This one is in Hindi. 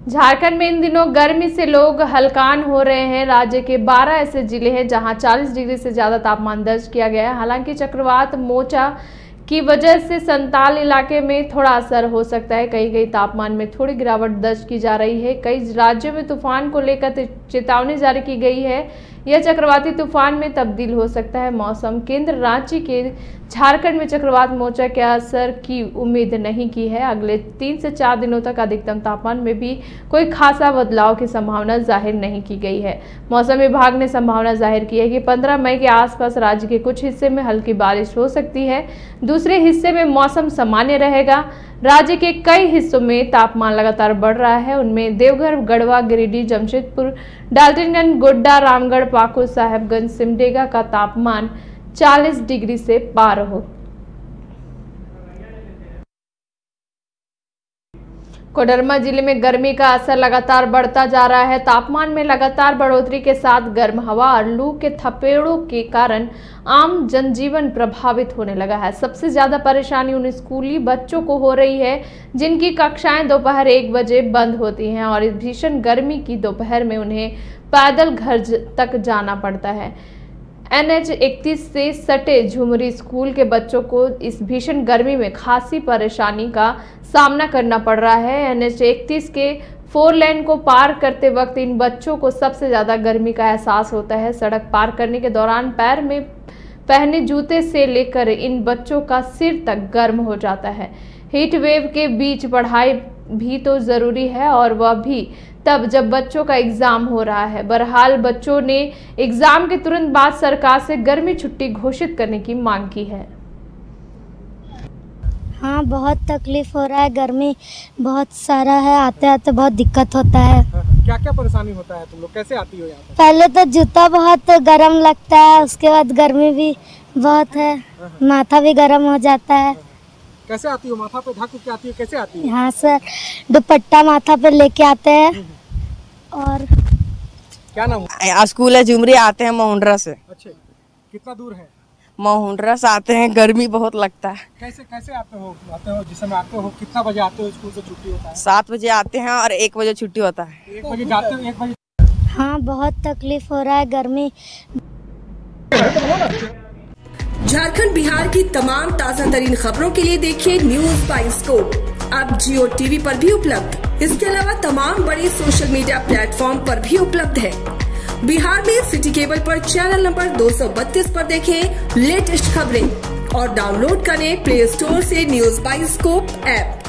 झारखंड में इन दिनों गर्मी से लोग हलकान हो रहे हैं। राज्य के 12 ऐसे जिले हैं जहां 40 डिग्री से ज्यादा तापमान दर्ज किया गया है। हालांकि चक्रवात मोचा की वजह से संताल इलाके में थोड़ा असर हो सकता है। कहीं कहीं तापमान में थोड़ी गिरावट दर्ज की जा रही है। कई राज्यों में तूफान को लेकर चेतावनी जारी की गई है। यह चक्रवाती तूफान में तब्दील हो सकता है। मौसम केंद्र रांची के झारखंड में चक्रवात मोचा के असर की उम्मीद नहीं की है। अगले 3 से 4 दिनों तक अधिकतम तापमान में भी कोई खासा बदलाव की संभावना जाहिर नहीं की गई है। मौसम विभाग ने संभावना जाहिर की है कि 15 मई के आसपास राज्य के कुछ हिस्से में हल्की बारिश हो सकती है। दूसरे हिस्से में मौसम सामान्य रहेगा। राज्य के कई हिस्सों में तापमान लगातार बढ़ रहा है। उनमें देवघर, गढ़वा, गिरिडीह, जमशेदपुर, डाल्टनगंज, गोड्डा, रामगढ़, पाकुड़, साहेबगंज, सिमडेगा का तापमान 40 डिग्री से पार हो। कोडरमा जिले में गर्मी का असर लगातार बढ़ता जा रहा है। तापमान में लगातार बढ़ोतरी के साथ गर्म हवा और लू के थपेड़ों के कारण आम जनजीवन प्रभावित होने लगा है। सबसे ज्यादा परेशानी उन स्कूली बच्चों को हो रही है जिनकी कक्षाएं दोपहर 1 बजे बंद होती हैं और इस भीषण गर्मी की दोपहर में उन्हें पैदल घर तक जाना पड़ता है। NH 31 से सटे झुमरी स्कूल के बच्चों को इस भीषण गर्मी में खासी परेशानी का सामना करना पड़ रहा है। NH 31 के 4 लेन को पार करते वक्त इन बच्चों को सबसे ज्यादा गर्मी का एहसास होता है। सड़क पार करने के दौरान पैर में पहने जूते से लेकर इन बच्चों का सिर तक गर्म हो जाता है। हीट वेव के बीच पढ़ाई भी तो जरूरी है और वह भी तब जब बच्चों का एग्जाम हो रहा है। बहरहाल बच्चों ने एग्जाम के तुरंत बाद सरकार से गर्मी छुट्टी घोषित करने की मांग की है। हाँ, बहुत तकलीफ हो रहा है। गर्मी बहुत सारा है, आते आते बहुत दिक्कत होता है। क्या क्या परेशानी होता है? तुम लोग कैसे आती हो यहाँ पर? पहले तो जूता बहुत गर्म लगता है, उसके बाद गर्मी भी बहुत है, माथा भी गर्म हो जाता है। कैसे आती हो? माथा पे ढक के आती हो? कैसे आती हो? हाँ सर, दुपट्टा माथा पे लेके आते हैं। और क्या नाम है? स्कूल है झुमरी, आते हैं मोहंडरा से। अच्छा, कितना दूर है? मोहंडरा से आते हैं, गर्मी बहुत लगता है। कैसे कैसे आते हो? जिस समय आते हो कितना बजे आते हो? स्कूल से छुट्टी होता है? 7 बजे आते हैं और 1 बजे छुट्टी होता है। 1 बजे जाते हो? 1 बजे? हाँ, बहुत तकलीफ हो रहा है। गर्मी। झारखंड, बिहार की तमाम ताजा तरीन खबरों के लिए देखिए न्यूज बाय स्कोप अब जियो टीवी पर भी उपलब्ध। इसके अलावा तमाम बड़े सोशल मीडिया प्लेटफॉर्म पर भी उपलब्ध है। बिहार में सिटी केबल पर चैनल नंबर 232 पर देखें लेटेस्ट खबरें और डाउनलोड करें प्ले स्टोर से न्यूज बाय स्कोप ऐप।